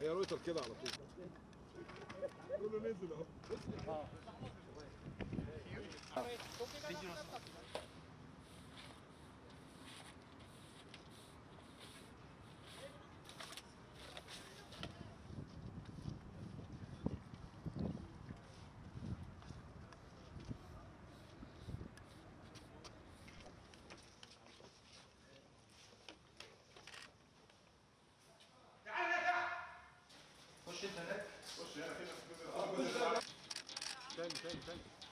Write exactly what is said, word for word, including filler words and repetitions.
هي رويتر كده على طول. كله نزل اهو. اه خش انت هناك. خش هنا كده. تاني تاني تاني